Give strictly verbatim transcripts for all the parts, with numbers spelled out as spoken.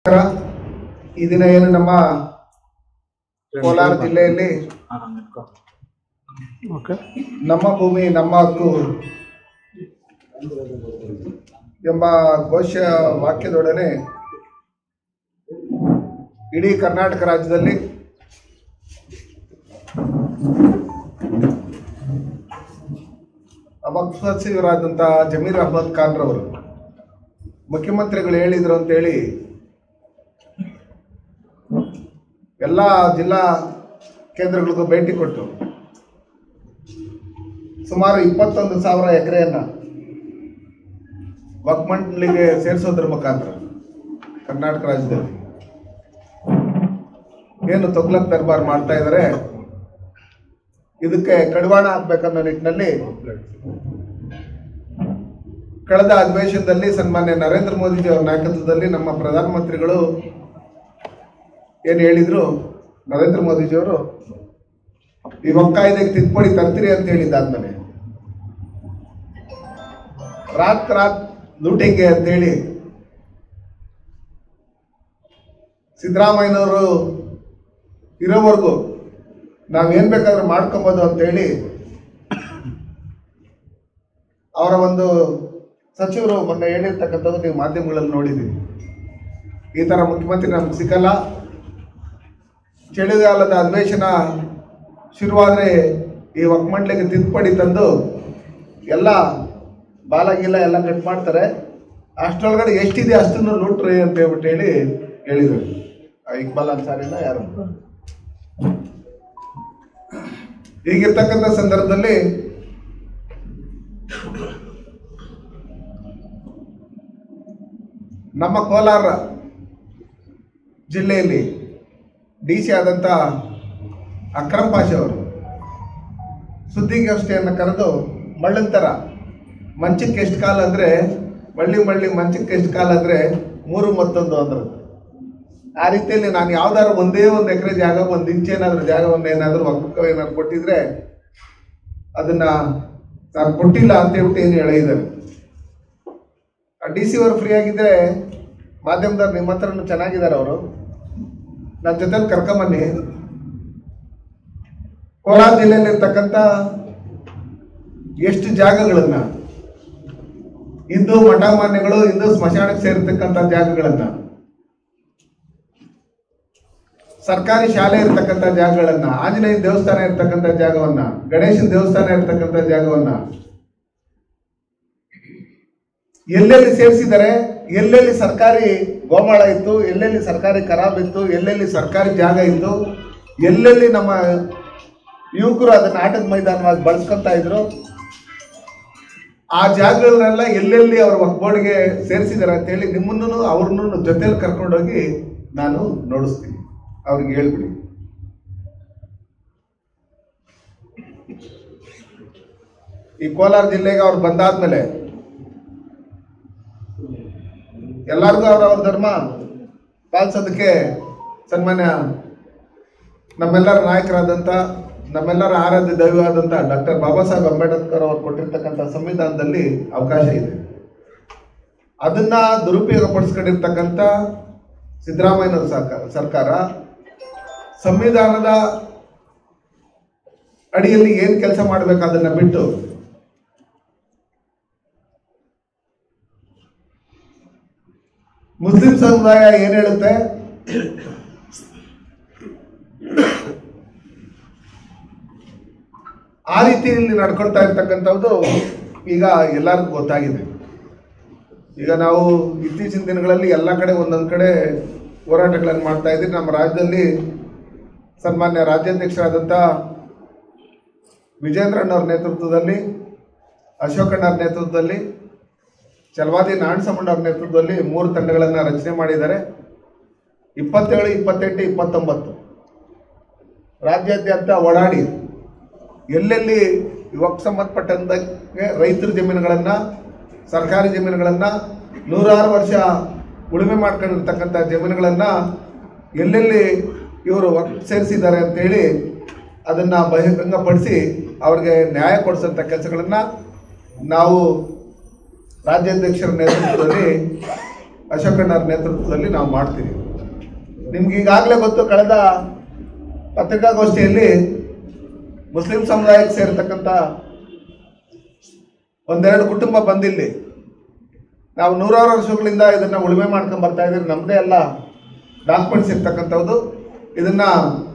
ಈ ದಿನ ಏನು ನಮ್ಮ ಕೋಲಾರ ಜಿಲ್ಲೆಯಲ್ಲಿ ನಮ್ಮ ಭೂಮಿ ನಮ್ಮ ಹಕ್ಕು ಎಂಬ ಘೋಷ ವಾಕ್ಯದೊಡನೆ ಇಡೀ ಕರ್ನಾಟಕ ರಾಜ್ಯದಲ್ಲಿ ಅಬಕ್ ಸಚಿವರಾದಂತಹ ಜಮೀರ್ ಅಹಮದ್ ಖಾನ್ ರವರು ಮುಖ್ಯಮಂತ್ರಿಗಳು ಹೇಳಿದ್ರು ಅಂತೇಳಿ ಎಲ್ಲ ಜಿಲ್ಲಾ ಕೇಂದ್ರಗಳಿಗೂ ಭೇಟಿ ಕೊಟ್ಟು ಸುಮಾರು ಇಪ್ಪತ್ತೊಂದು ಸಾವಿರ ಎಕರೆಯನ್ನ ವಕ್ಫ್ ಮಂಡಳಿಗೆ ಸೇರಿಸೋದ್ರ ಮುಖಾಂತರ ಕರ್ನಾಟಕ ರಾಜ್ಯದಲ್ಲಿ ಏನು ತೊಗ್ಲಕ್ ದರ್ಬಾರ್ ಮಾಡ್ತಾ ಇದ್ದಾರೆ, ಇದಕ್ಕೆ ಕಡಿವಾಣ ಹಾಕ್ಬೇಕನ್ನೋ ನಿಟ್ಟಿನಲ್ಲಿ ಕಳೆದ ಅಧಿವೇಶನದಲ್ಲಿ ಸನ್ಮಾನ್ಯ ನರೇಂದ್ರ ಮೋದಿಜಿ ಅವರ ನಾಯಕತ್ವದಲ್ಲಿ ನಮ್ಮ ಪ್ರಧಾನಮಂತ್ರಿಗಳು ಏನು ಹೇಳಿದ್ರು, ನರೇಂದ್ರ ಮೋದಿಜಿಯವರು ಈ ವಕ್ಫ್ ಕಾಯ್ದೆಗೆ ತಿದ್ದುಪಡಿ ತರ್ತೀರಿ ಅಂತ ಹೇಳಿದ್ದಾದ್ಮೇಲೆ ರಾತ್ ರಾತ್ ಲೂಟಿಂಗ್ಗೆ ಅಂತೇಳಿ ಸಿದ್ದರಾಮಯ್ಯನವರು ಇರೋವರೆಗೂ ನಾವೇನ್ ಬೇಕಾದ್ರೂ ಮಾಡ್ಕೊಬೋದು ಅಂತೇಳಿ ಅವರ ಒಂದು ಸಚಿವರು ಮೊನ್ನೆ ಹೇಳಿರ್ತಕ್ಕಂಥದ್ದು ನೀವು ಮಾಧ್ಯಮಗಳಲ್ಲಿ ನೋಡಿದ್ದೀವಿ. ಈ ತರ ಮುಖ್ಯಮಂತ್ರಿ ನಮ್ಗೆ ಸಿಕ್ಕಲ್ಲ, ಚಳಿಗಾಲದ ಅಧಿವೇಶನ ಶುರುವಾದರೆ ಈ ವಕ್ಫ್ ಮಂಡಳಿಗೆ ತಿದ್ದುಪಡಿ ತಂದು ಎಲ್ಲ ಬಾಲಗಿಲ್ಲ ಎಲ್ಲ ಕಟ್ ಮಾಡ್ತಾರೆ, ಅಷ್ಟರೊಳಗಡೆ ಎಷ್ಟಿದೆ ಅಷ್ಟನ್ನು ಲೂಟ್ರಿ ಅಂತ ಹೇಳ್ಬಿಟ್ಟು ಹೇಳಿ ಹೇಳಿದರು. ಇಕ್ಬಾಲ್ ಅನ್ಸಾರಿನ ಯಾರು ಹೀಗಿರ್ತಕ್ಕಂಥ ಸಂದರ್ಭದಲ್ಲಿ ನಮ್ಮ ಕೋಲಾರ ಜಿಲ್ಲೆಯಲ್ಲಿ ಡಿ ಸಿ ಆದಂಥ ಅಕ್ರಮ್ ಪಾಷಾ ಅವರು ಸುದ್ದಿಗೋಷ್ಠಿಯನ್ನು ಕರೆದು ಮಳ್ಳಂತರ ಮಂಚಕ್ಕೆ ಎಷ್ಟು ಕಾಲ ಅಂದರೆ ಮಳ್ಳಿ ಮಳ್ಳಿ ಮಂಚಕ್ಕೆ ಎಷ್ಟು ಕಾಲ ಅಂದರೆ ಮೂರು ಮತ್ತೊಂದು ಅಂದರು. ಆ ರೀತಿಯಲ್ಲಿ ನಾನು ಯಾವ್ದಾದ್ರು ಒಂದೇ ಒಂದು ಎಕರೆ ಜಾಗ ಒಂದು ಇಂಚೇನಾದ್ರೂ ಜಾಗವನ್ನು ಏನಾದರೂ ವಕ್ಫ್ ಏನಾದ್ರು ಕೊಟ್ಟಿದ್ರೆ ಅದನ್ನ ನಾನು ಕೊಟ್ಟಿಲ್ಲ ಅಂತ ಹೇಳ್ಬಿಟ್ಟು ಏನು ಹೇಳಿದ್ದಾರೆ. ಆ ಡಿ ಸಿ ಅವರು ಫ್ರೀ ಆಗಿದ್ದರೆ ಮಾಧ್ಯಮದವ್ರು ನಿಮ್ಮ ಹತ್ರನೂ ಚೆನ್ನಾಗಿದ್ದಾರೆ, ಅವರು ನನ್ನ ಜೊತೆಲಿ ಕರ್ಕೊಂಬನ್ನಿ. ಕೋಲಾರ ಜಿಲ್ಲೆಯಲ್ಲಿರ್ತಕ್ಕಂಥ ಎಷ್ಟು ಜಾಗಗಳನ್ನ ಹಿಂದೂ ಮಠ ಮಾನ್ಯಗಳು ಹಿಂದೂ ಸ್ಮಶಾನಕ್ಕೆ ಸೇರಿರ್ತಕ್ಕಂಥ ಜಾಗಗಳನ್ನ, ಸರ್ಕಾರಿ ಶಾಲೆ ಇರ್ತಕ್ಕಂಥ ಜಾಗಗಳನ್ನ, ಆಂಜನೇಯ ದೇವಸ್ಥಾನ ಇರ್ತಕ್ಕಂಥ ಜಾಗವನ್ನ, ಗಣೇಶನ ದೇವಸ್ಥಾನ ಇರ್ತಕ್ಕಂಥ ಜಾಗವನ್ನ ಎಲ್ಲೆಲ್ಲಿ ಸೇರಿಸಿದ್ದಾರೆ, ಎಲ್ಲೆಲ್ಲಿ ಸರ್ಕಾರಿ ಗೋಮಾಳ ಇತ್ತು, ಎಲ್ಲೆಲ್ಲಿ ಸರ್ಕಾರಿ ಖರಾಬ್ ಇತ್ತು, ಎಲ್ಲೆಲ್ಲಿ ಸರ್ಕಾರಿ ಜಾಗ ಇತ್ತು, ಎಲ್ಲೆಲ್ಲಿ ನಮ್ಮ ಯುವಕರು ಅದನ್ನ ಆಟದ ಮೈದಾನವಾಗಿ ಬಳಸ್ಕೊತಾ ಇದ್ರು, ಆ ಜಾಗಗಳನ್ನೆಲ್ಲ ಎಲ್ಲೆಲ್ಲಿ ಅವರು ವಕ್ಫ್ ಬೋರ್ಡ್ಗೆ ಸೇರಿಸಿದ್ದಾರೆ ಅಂತೇಳಿ ನಿಮ್ಮನ್ನು ಅವ್ರನ್ನೂ ಜೊತೆಲಿ ಕರ್ಕೊಂಡೋಗಿ ನಾನು ನೋಡಿಸ್ತೀನಿ, ಅವ್ರಿಗೆ ಹೇಳ್ಬಿಡಿ. ಈ ಕೋಲಾರ ಜಿಲ್ಲೆಗೆ ಅವ್ರು ಬಂದಾದ್ಮೇಲೆ ಎಲ್ಲರಿಗೂ ಅವ್ರವ್ರ ಧರ್ಮ ಪಾಲಿಸೋದಕ್ಕೆ ಸನ್ಮಾನ್ಯ ನಮ್ಮೆಲ್ಲರ ನಾಯಕರಾದಂಥ ನಮ್ಮೆಲ್ಲರ ಆರಾಧ್ಯ ದೈವವಾದಂಥ ಡಾಕ್ಟರ್ ಬಾಬಾ ಸಾಹೇಬ್ ಅಂಬೇಡ್ಕರ್ ಅವರು ಕೊಟ್ಟಿರ್ತಕ್ಕಂಥ ಸಂವಿಧಾನದಲ್ಲಿ ಅವಕಾಶ ಇದೆ. ಅದನ್ನ ದುರುಪಯೋಗ ಪಡಿಸ್ಕೊಂಡಿರ್ತಕ್ಕಂಥ ಸಿದ್ದರಾಮಯ್ಯನವ್ರ ಸರ್ಕಾರ ಸರ್ಕಾರ ಸಂವಿಧಾನದ ಅಡಿಯಲ್ಲಿ ಏನು ಕೆಲಸ ಮಾಡಬೇಕು ಅದನ್ನ ಬಿಟ್ಟು ಮುಸ್ಲಿಂ ಸಮುದಾಯ ಏನ್ ಹೇಳುತ್ತೆ, ಆ ರೀತಿಯಲ್ಲಿ ನಡ್ಕೊಳ್ತಾ ಇರ್ತಕ್ಕಂಥದ್ದು ಈಗ ಎಲ್ಲರಿಗೂ ಗೊತ್ತಾಗಿದೆ. ಈಗ ನಾವು ಇತ್ತೀಚಿನ ದಿನಗಳಲ್ಲಿ ಎಲ್ಲ ಕಡೆ ಒಂದೊಂದು ಕಡೆ ಹೋರಾಟಗಳನ್ನು ಮಾಡ್ತಾ ಇದ್ದೀವಿ. ನಮ್ಮ ರಾಜ್ಯದಲ್ಲಿ ಸನ್ಮಾನ್ಯ ರಾಜ್ಯಾಧ್ಯಕ್ಷರಾದಂಥ ವಿಜೇಂದ್ರಣ್ಣವ್ರ ನೇತೃತ್ವದಲ್ಲಿ, ಅಶೋಕಣ್ಣವ್ರ ನೇತೃತ್ವದಲ್ಲಿ, ಚಲವಾದಿ ನಾರಾಯಣಸ್ವಾಮಣ್ಣವ್ರ ನೇತೃತ್ವದಲ್ಲಿ ಮೂರು ತಂಡಗಳನ್ನು ರಚನೆ ಮಾಡಿದ್ದಾರೆ. ಇಪ್ಪತ್ತೇಳು ಇಪ್ಪತ್ತೆಂಟು ಇಪ್ಪತ್ತೊಂಬತ್ತು ರಾಜ್ಯಾದ್ಯಂತ ಓಡಾಡಿ ಎಲ್ಲೆಲ್ಲಿ ವಕ್ಫ್ ಸಂಬಂಧಪಟ್ಟಂಗೆ ರೈತರ ಜಮೀನುಗಳನ್ನು, ಸರ್ಕಾರಿ ಜಮೀನುಗಳನ್ನು, ನೂರಾರು ವರ್ಷ ಉಳುಮೆ ಮಾಡ್ಕೊಂಡಿರ್ತಕ್ಕಂಥ ಜಮೀನುಗಳನ್ನು ಎಲ್ಲೆಲ್ಲಿ ಇವರು ವಕ್ಫ್ ಸೇರಿಸಿದ್ದಾರೆ ಅಂತೇಳಿ ಅದನ್ನು ಬಹಿರಂಗಪಡಿಸಿ ಅವ್ರಿಗೆ ನ್ಯಾಯ ಕೊಡಿಸೋಂಥ ಕೆಲಸಗಳನ್ನು ನಾವು ರಾಜ್ಯಾಧ್ಯಕ್ಷರ ನೇತೃತ್ವದಲ್ಲಿ ಅಶೋಕಣ್ಣವ್ರ ನೇತೃತ್ವದಲ್ಲಿ ನಾವು ಮಾಡ್ತೀವಿ. ನಿಮ್ಗೆ ಈಗಾಗಲೇ ಗೊತ್ತು, ಕಳೆದ ಪತ್ರಿಕಾಗೋಷ್ಠಿಯಲ್ಲಿ ಮುಸ್ಲಿಂ ಸಮುದಾಯಕ್ಕೆ ಸೇರತಕ್ಕಂಥ ಒಂದೆರಡು ಕುಟುಂಬ ಬಂದಿಲ್ಲಿ ನಾವು ನೂರಾರು ವರ್ಷಗಳಿಂದ ಇದನ್ನ ಉಳುಮೆ ಮಾಡ್ಕೊಂಡು ಬರ್ತಾ ಇದ್ದೀವಿ, ನಮ್ಮದೇ ಎಲ್ಲ ಡಾಕ್ಯುಮೆಂಟ್ಸ್ ಇರ್ತಕ್ಕಂಥದ್ದು. ಇದನ್ನ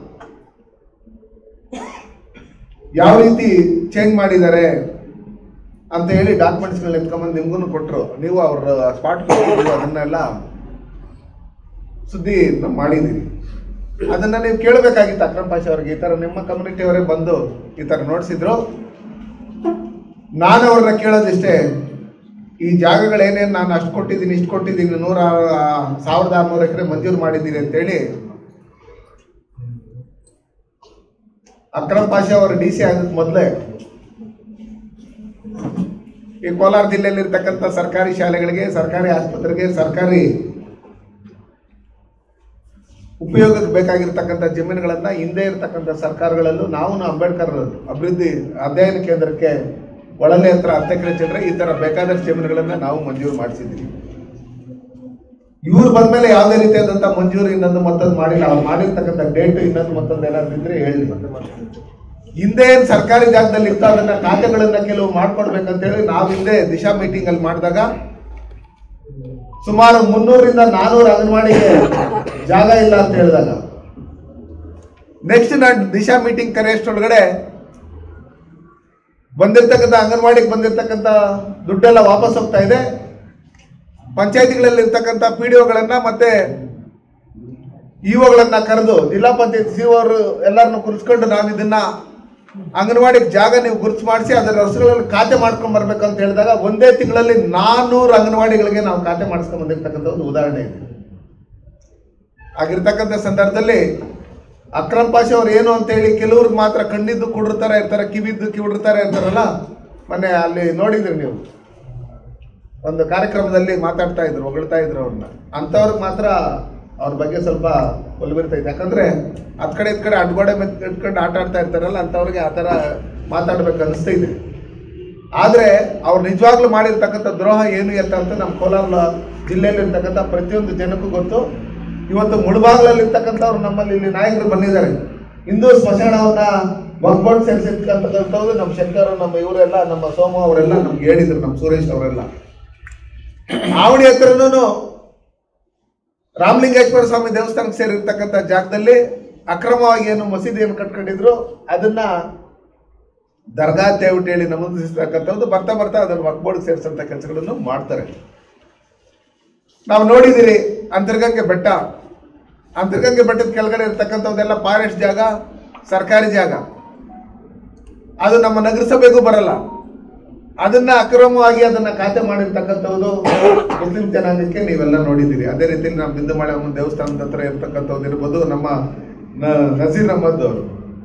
ಯಾವ ರೀತಿ ಚೇಂಜ್ ಮಾಡಿದ್ದಾರೆ ಅಂತ ಹೇಳಿ ಡಾಕ್ಯುಮೆಂಟ್ಸ್ಗಳನ್ನ ಎತ್ಕೊಂಬಂದು ನಿಮ್ಗೂ ಕೊಟ್ಟರು. ನೀವು ಅವ್ರ ಸ್ಪಾಟ್ ಕೊಟ್ಟಿದ್ರು, ಅದನ್ನೆಲ್ಲ ಸುದ್ದಿ ಮಾಡಿದ್ದೀರಿ. ಅದನ್ನ ನೀವು ಕೇಳಬೇಕಾಗಿತ್ತು ಅಕ್ರಮ್ ಪಾಷಾ ಅವ್ರಿಗೆ. ಈ ಥರ ನಿಮ್ಮ ಕಮ್ಯುನಿಟಿಯವರೇ ಬಂದು ಈ ಥರ ನೋಡಿಸಿದ್ರು. ನಾನು ಅವ್ರನ್ನ ಕೇಳೋದಿಷ್ಟೇ, ಈ ಜಾಗಗಳೇನೇನು ನಾನು ಅಷ್ಟು ಕೊಟ್ಟಿದ್ದೀನಿ, ಇಷ್ಟು ಕೊಟ್ಟಿದ್ದೀನಿ, ನೂರ ಸಾವಿರದ ಆರುನೂರು ಎಕರೆ ಮಂಜೂರು ಮಾಡಿದ್ದೀನಿ ಅಂತೇಳಿ ಅಕ್ರಮ್ ಪಾಷಾ ಅವರು ಡಿ ಸಿ ಆಗೋಕ್ಕೆ ಮೊದಲೇ ಈ ಕೋಲಾರ ಜಿಲ್ಲೆಯಲ್ಲಿ ಇರ್ತಕ್ಕಂಥ ಸರ್ಕಾರಿ ಶಾಲೆಗಳಿಗೆ, ಸರ್ಕಾರಿ ಆಸ್ಪತ್ರೆಗೆ, ಸರ್ಕಾರಿ ಉಪಯೋಗಕ್ಕೆ ಬೇಕಾಗಿರ್ತಕ್ಕಂಥ ಜಮೀನುಗಳನ್ನ ಹಿಂದೆ ಇರ್ತಕ್ಕಂಥ ಸರ್ಕಾರಗಳಲ್ಲೂ ನಾವು ಅಂಬೇಡ್ಕರ್ ಅಭಿವೃದ್ಧಿ ಅಧ್ಯಯನ ಕೇಂದ್ರಕ್ಕೆ ಒಳಲೆ ಹತ್ರ ಹತ್ತು ಎಕರೆ ಚಿಲ್ಲರೆ ಈ ತರ ಬೇಕಾದಷ್ಟು ಜಮೀನುಗಳನ್ನ ನಾವು ಮಂಜೂರು ಮಾಡಿಸಿದ್ವಿ. ಇವ್ರು ಬಂದ್ಮೇಲೆ ಯಾವುದೇ ರೀತಿಯಾದಂಥ ಮಂಜೂರು ಇನ್ನೊಂದು ಮತ್ತೊಂದು ಮಾಡಿಲ್ಲ. ಅವ್ರು ಮಾಡಿರ್ತಕ್ಕಂಥ ಡೇಟ್ ಇನ್ನೊಂದು ಮತ್ತೊಂದು ಏನಾದ್ರು ಇದ್ರೆ ಹೇಳಿ. ಹಿಂದೆ ಏನ್ ಸರ್ಕಾರಿ ಜಾಗದಲ್ಲಿ ಇತ್ತು ಅದನ್ನ ಖಾತೆಗಳನ್ನ ಕೆಲವು ಮಾಡ್ಕೊಡ್ಬೇಕಂತೇಳಿ ನಾವು ಹಿಂದೆ ದಿಶಾ ಮೀಟಿಂಗ್ ಅಲ್ಲಿ ಮಾಡಿದಾಗ ಸುಮಾರು ಮುನ್ನೂರಿಂದ ನಾನೂರು ಅಂಗನವಾಡಿಗೆ ಜಾಗ ಇಲ್ಲ ಅಂತ ಹೇಳಿದಾಗ ನೆಕ್ಸ್ಟ್ ನಾನು ದಿಶಾ ಮೀಟಿಂಗ್ ಕರೆಯಷ್ಟೊಳಗಡೆ ಬಂದಿರ್ತಕ್ಕಂಥ ಅಂಗನವಾಡಿಗೆ ಬಂದಿರ್ತಕ್ಕಂಥ ದುಡ್ಡೆಲ್ಲ ವಾಪಸ್ ಹೋಗ್ತಾ ಇದೆ. ಪಂಚಾಯತಿಗಳಲ್ಲಿ ಇರ್ತಕ್ಕಂಥ ಪಿ ಡಿ ಒಗಳನ್ನ ಮತ್ತೆ ಇಒಗಳನ್ನ ಕರೆದು ಜಿಲ್ಲಾ ಪಂಚಾಯತ್ ಸಿ ಅವರು ಎಲ್ಲರನ್ನು ಕುರಿಸ್ಕೊಂಡು ನಾವು ಇದನ್ನ ಅಂಗನವಾಡಿಗೆ ಜಾಗ ನೀವು ಗುರುತು ಮಾಡಿಸಿ ಅದರ ಹೆಸರುಗಳಲ್ಲಿ ಖಾತೆ ಮಾಡ್ಕೊಂಡ್ ಬರ್ಬೇಕು ಅಂತ ಹೇಳಿದಾಗ ಒಂದೇ ತಿಂಗಳಲ್ಲಿ ನಾನ್ನೂರು ಅಂಗನವಾಡಿಗಳಿಗೆ ನಾವು ಖಾತೆ ಮಾಡಿಸ್ಕೊಂಡ್ ಬಂದಿರ್ತಕ್ಕಂಥ ಒಂದು ಉದಾಹರಣೆ ಇದೆ. ಆಗಿರ್ತಕ್ಕಂಥ ಸಂದರ್ಭದಲ್ಲಿ ಅಕ್ರಮ್ ಪಾಷಾ ಅವ್ರು ಏನು ಅಂತ ಹೇಳಿ ಕೆಲವ್ರಿಗೆ ಮಾತ್ರ ಕಣ್ಣಿದ್ದು ಕುಡಿರ್ತಾರೆ ಇರ್ತಾರೆ, ಕಿವಿದ್ದು ಕಿವಿಡ್ತಾರೆ ಇರ್ತಾರಲ್ಲ. ಮೊನ್ನೆ ಅಲ್ಲಿ ನೋಡಿದ್ರಿ ನೀವು, ಒಂದು ಕಾರ್ಯಕ್ರಮದಲ್ಲಿ ಮಾತಾಡ್ತಾ ಇದ್ರು, ಹೊಗಳ್ತಾ ಇದ್ರು ಅವ್ರನ್ನ. ಅಂಥವ್ರಿಗೆ ಮಾತ್ರ ಅವ್ರ ಬಗ್ಗೆ ಸ್ವಲ್ಪ ಒಲವಿರ್ತೈತೆ. ಯಾಕಂದ್ರೆ ಹತ್ ಕಡೆ ಇದ್ ಕಡೆ ಅಡ್ಗೋಡೆ ಇಟ್ಕೊಂಡು ಆಟ ಆಡ್ತಾ ಇರ್ತಾರಲ್ಲ, ಅಂಥವ್ರಿಗೆ ಆ ಥರ ಮಾತಾಡ್ಬೇಕು ಅನಿಸ್ತೈತೆ. ಆದ್ರೆ ಅವ್ರು ನಿಜವಾಗ್ಲೂ ಮಾಡಿರ್ತಕ್ಕಂಥ ದ್ರೋಹ ಏನು ಅಂತ ಅಂತ ನಮ್ಮ ಕೋಲಾರ ಜಿಲ್ಲೆಯಲ್ಲಿ ಇರ್ತಕ್ಕಂಥ ಪ್ರತಿಯೊಂದು ಜನಕ್ಕೂ ಗೊತ್ತು. ಇವತ್ತು ಮುಳುಬಾಗ್ಲಲ್ಲಿ ಇರ್ತಕ್ಕಂಥವ್ರು ನಮ್ಮಲ್ಲಿ ಇಲ್ಲಿ ನಾಯಕರು ಬಂದಿದ್ದಾರೆ. ಹಿಂದೂ ಸ್ಮಶಾನವನ್ನ ಒಗ್ಬೋರ್ಡ್ ಸೇರಿಸಿರ್ತಕ್ಕಂಥದ್ದು ನಮ್ಮ ಶಂಕರ್, ನಮ್ಮ ಇವರೆಲ್ಲ, ನಮ್ಮ ಸೋಮ ಅವರೆಲ್ಲ ನಮ್ಗೆ ಹೇಳಿದ್ರು, ನಮ್ಮ ಸುರೇಶ್ ಅವರೆಲ್ಲ. ಆವಣಿ ಹತ್ರನೂ ರಾಮಲಿಂಗೇಶ್ವರ ಸ್ವಾಮಿ ದೇವಸ್ಥಾನಕ್ಕೆ ಸೇರಿರ್ತಕ್ಕಂಥ ಜಾಗದಲ್ಲಿ ಅಕ್ರಮವಾಗಿ ಏನು ಮಸೀದಿಯನ್ನು ಕಟ್ಕೊಂಡಿದ್ರು ಅದನ್ನ ದರ್ಗಾ ತೇವಿಟ್ಟು ಹೇಳಿ ನಮೂದಿಸ್ತಕ್ಕಂಥದ್ದು. ಬರ್ತಾ ಬರ್ತಾ ಅದನ್ನು ವಕ್ಬೋರ್ಡ್ ಸೇರಿಸಂತ ಕೆಲಸಗಳನ್ನು ಮಾಡ್ತಾರೆ. ನಾವು ನೋಡಿದಿರಿ ಅಂತರ್ಗಂಗೆ ಬೆಟ್ಟ, ಅಂತರ್ಗಂಗೆ ಬೆಟ್ಟದ ಕೆಳಗಡೆ ಇರ್ತಕ್ಕಂಥದ್ದೆಲ್ಲ ಫಾರೆಸ್ಟ್ ಜಾಗ, ಸರ್ಕಾರಿ ಜಾಗ. ಅದು ನಮ್ಮ ನಗರಸಭೆಗೂ ಬರಲ್ಲ. ಅದನ್ನ ಅಕ್ರಮವಾಗಿ ಅದನ್ನ ಖಾತೆ ಮಾಡಿರ್ತಕ್ಕಂಥದ್ದು ಮುಸ್ಲಿಂ ಜನಾಂಗಕ್ಕೆ ನೀವೆಲ್ಲ ನೋಡಿದ್ದೀರಿ. ಅದೇ ರೀತಿಯಲ್ಲಿ ನಮ್ಮ ಬಿಂದುಮಾಳೆ ಅಮ್ಮನ ದೇವಸ್ಥಾನದ ಹತ್ರ ಇರ್ತಕ್ಕಂಥದ್ದು ಇರ್ಬೋದು, ನಮ್ಮ ನಜೀರ್ ಅಹಮದ್ ಅವರು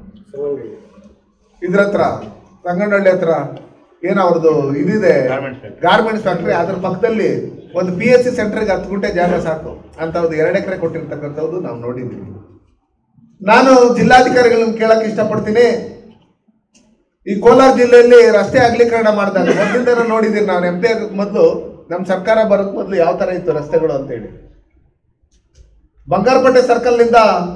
ಇದ್ರ ಹತ್ರ ಸಂಗನಹಳ್ಳಿ ಹತ್ರ ಏನು ಅವ್ರದ್ದು ಇದಿದೆ ಗಾರ್ಮೆಂಟ್ಸ್ ಫ್ಯಾಕ್ಟ್ರಿ, ಅದ್ರ ಪಕ್ಕದಲ್ಲಿ ಒಂದು ಪಿ ಎಸ್ ಸಿ ಸೆಂಟರ್ಗೆ ಹತ್ತು ಗುಂಟೆ ಜಾಗ ಸಾಕು ಅಂತ ಒಂದು ಎರಡು ಎಕರೆ ಕೊಟ್ಟಿರ್ತಕ್ಕಂಥದ್ದು ನಾವು ನೋಡಿದ್ದೀವಿ. ನಾನು ಜಿಲ್ಲಾಧಿಕಾರಿಗಳನ್ನ ಕೇಳಕ್ ಇಷ್ಟಪಡ್ತೀನಿ. ಈ ಕೋಲಾರ ಜಿಲ್ಲೆಯಲ್ಲಿ ರಸ್ತೆ ಅಗಲೀಕರಣ ಮಾಡಿದಾಗ ಮೊದಲಿಂದ ನೋಡಿದ್ದೀನಿ ನಾನು. ಎಂ ಪಿ ಆಗಕ್ಕೆ ಮೊದಲು ನಮ್ಮ ಸರ್ಕಾರ ಬರೋಕ್ ಮೊದಲು ಯಾವ ತರ ಇತ್ತು ರಸ್ತೆಗಳು ಅಂತೇಳಿ, ಬಂಗಾರಪೇಟೆ ಸರ್ಕಲ್ ನಿಂದ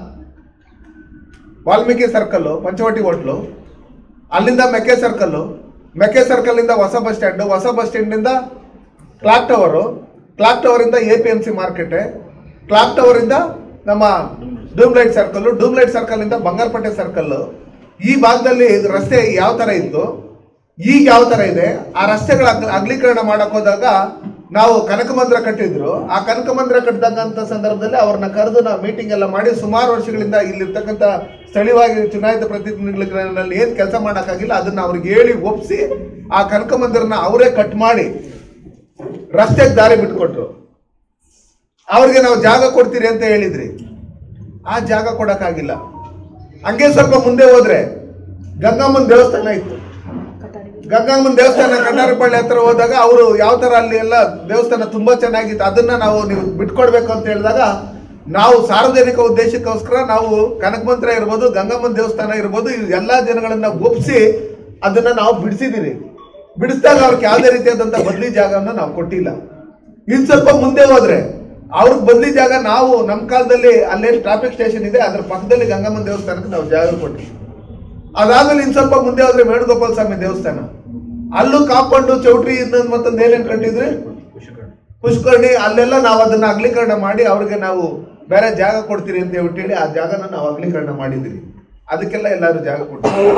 ವಾಲ್ಮೀಕಿ ಸರ್ಕಲ್, ಪಂಚವಟಿ ಹೋಟ್ಲು, ಅಲ್ಲಿಂದ ಮೆಕ್ಕೆ ಸರ್ಕಲ್, ಮೆಕ್ಕೆ ಸರ್ಕಲ್ ಇಂದ ಹೊಸ ಬಸ್ ಸ್ಟ್ಯಾಂಡ್, ಹೊಸ ಬಸ್ ಸ್ಟ್ಯಾಂಡ್ ನಿಂದ ಕ್ಲಾಕ್ ಟವರ್, ಕ್ಲಾಕ್ ಟವರ್ ಇಂದ A P M C market, clock tower ಇಂದ ನಮ್ಮ ಡೂಮ್ಲೈಟ್ ಸರ್ಕಲ್, ಡೂಮ್ಲೈಟ್ ಸರ್ಕಲ್ ಇಂದ ಬಂಗಾರಪೇಟೆ ಸರ್ಕಲ್. ಈ ಭಾಗದಲ್ಲಿ ರಸ್ತೆ ಯಾವ ತರ ಇತ್ತು, ಈಗ ಯಾವ ತರ ಇದೆ. ಆ ರಸ್ತೆಗಳ ಅಗಲೀಕರಣ ಮಾಡಕ್ ಹೋದಾಗ ನಾವು ಕನಕಮಂದ್ರ ಕಟ್ಟಿದ್ರು. ಆ ಕನಕಮಂದ್ರ ಕಟ್ಟಿದಂತ ಸಂದರ್ಭದಲ್ಲಿ ಅವ್ರನ್ನ ಕರೆದು ನಾವು ಮೀಟಿಂಗ್ ಎಲ್ಲ ಮಾಡಿ ಸುಮಾರು ವರ್ಷಗಳಿಂದ ಇಲ್ಲಿರ್ತಕ್ಕಂಥ ಸ್ಥಳೀಯವಾಗಿ ಚುನಾಯಿತ ಪ್ರತಿನಿಧಿಗಳಲ್ಲಿ ಏನ್ ಕೆಲಸ ಮಾಡೋಕ್ಕಾಗಿಲ್ಲ ಅದನ್ನ ಅವ್ರಿಗೆ ಹೇಳಿ ಒಪ್ಪಿಸಿ ಆ ಕನಕಮಂದಿರನ ಅವರೇ ಕಟ್ ಮಾಡಿ ರಸ್ತೆಗೆ ದಾರಿ ಬಿಟ್ಕೊಟ್ರು. ಅವ್ರಿಗೆ ನಾವು ಜಾಗ ಕೊಡ್ತೀರಿ ಅಂತ ಹೇಳಿದ್ರಿ, ಆ ಜಾಗ ಕೊಡಕ್ಕಾಗಿಲ್ಲ. ಹಂಗೆ ಸ್ವಲ್ಪ ಮುಂದೆ ಹೋದ್ರೆ ಗಂಗಮ್ಮನ ದೇವಸ್ಥಾನ ಇತ್ತು. ಗಂಗಮ್ಮನ ದೇವಸ್ಥಾನ ಕಣ್ಣಾರಪಳ್ಳಿ ಹತ್ರ ಹೋದಾಗ ಅವರು ಯಾವ ತರ ಅಲ್ಲಿ ಎಲ್ಲ ದೇವಸ್ಥಾನ ತುಂಬಾ ಚೆನ್ನಾಗಿತ್ತು, ಅದನ್ನ ನಾವು ನೀವು ಬಿಟ್ಕೊಡ್ಬೇಕು ಅಂತ ಹೇಳಿದಾಗ ನಾವು ಸಾರ್ವಜನಿಕ ಉದ್ದೇಶಕ್ಕೋಸ್ಕರ ನಾವು ಕನಕಮಂತ್ರ ಇರ್ಬೋದು, ಗಂಗಮ್ಮನ ದೇವಸ್ಥಾನ ಇರ್ಬೋದು, ಎಲ್ಲಾ ಜನಗಳನ್ನ ಒಪ್ಪಿಸಿ ಅದನ್ನ ನಾವು ಬಿಡಿಸಿದಿರಿ. ಬಿಡಿಸಿದಾಗ ಅವ್ರಿಗೆ ಯಾವುದೇ ರೀತಿಯಾದಂತ ಬದಲಿ ಜಾಗವನ್ನ ನಾವು ಕೊಟ್ಟಿಲ್ಲ. ಇನ್ ಸ್ವಲ್ಪ ಮುಂದೆ ಹೋದ್ರೆ ಅವ್ರಿಗೆ ಬದಲಿ ಜಾಗ ನಾವು ನಮ್ಮ ಕಾಲದಲ್ಲಿ ಅಲ್ಲೇನು ಟ್ರಾಫಿಕ್ ಸ್ಟೇಷನ್ ಇದೆ ಅದ್ರ ಪಕ್ಕದಲ್ಲಿ ಗಂಗಮ್ಮನ ದೇವಸ್ಥಾನಕ್ಕೆ ನಾವು ಜಾಗ ಕೊಟ್ಟಿವಿ. ಅದಾದ್ಮೇಲೆ ಇನ್ನು ಸ್ವಲ್ಪ ಮುಂದೆ ಹೋದ್ರೆ ವೇಣುಗೋಪಾಲ ಸ್ವಾಮಿ ದೇವಸ್ಥಾನ, ಅಲ್ಲೂ ಕಾಂಪೌಂಡು ಚೌಟ್ರಿ ಇನ್ನೊಂದು ಮತ್ತೊಂದು ಏನೇನು ಕಟ್ಟಿದ್ರಿ ಪುಷ್ಕರಣಿ, ಅಲ್ಲೆಲ್ಲ ನಾವು ಅದನ್ನ ಅಗಲೀಕರಣ ಮಾಡಿ ಅವ್ರಿಗೆ ನಾವು ಬೇರೆ ಜಾಗ ಕೊಡ್ತೀರಿ ಅಂತ ಹೇಳಿ ಆ ಜಾಗನ ನಾವು ಅಗಲೀಕರಣ ಮಾಡಿದ್ರಿ. ಅದಕ್ಕೆಲ್ಲ ಎಲ್ಲರೂ ಜಾಗ ಕೊಡ್ತೀವಿ.